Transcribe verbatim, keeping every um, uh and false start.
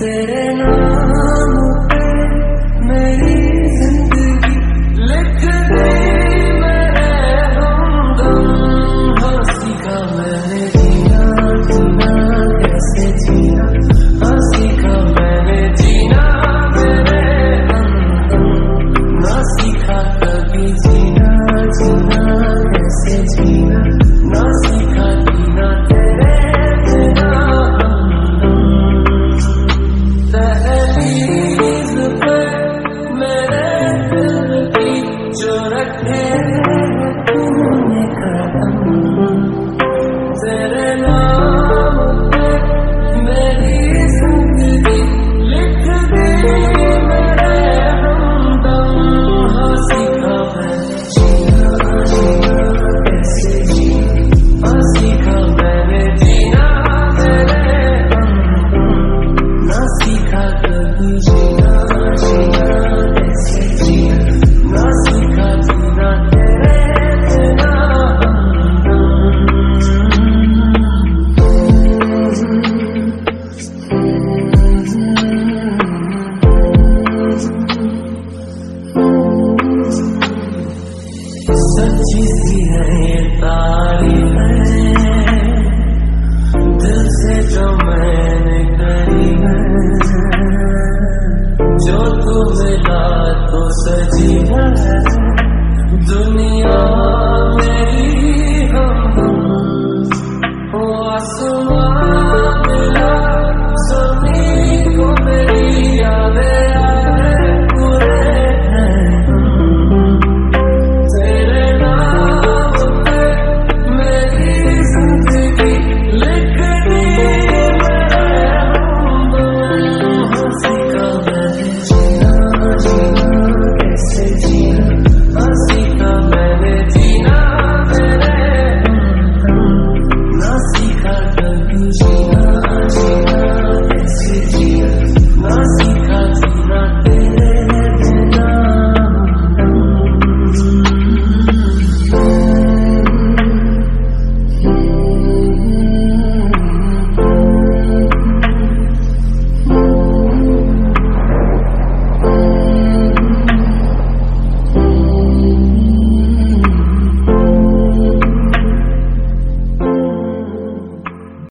तेरे नाम पे मेरी जिंदगी लिख दे मेरे हमदम। हाँ सीखा मैंने जीना जीना कैसे जीना, हाँ सीखा मैंने जीना मेरे हमदम। ना सीखा कभी जीना जीना कैसे जीना, ना सीखा जीना तेरे बिना हमदम। दहलीज पे मेरे दिल की जो रखे तूने कदम, तेरे नाम पे मेरी जिंदगी लिख दे मेरे हमदम। हाँ सीखा मैंने जीना जीना कैसे जीना, हाँ सीखा मैंने जीना मेरे हमदम। ना सीखा कभी जीना जीना कैसे जीना, ना सीखा जीना तेरे बिना हमदम। सच्ची सी है ये तारीफें दिल से जो मैंने करी है, जो तू मिला तो सच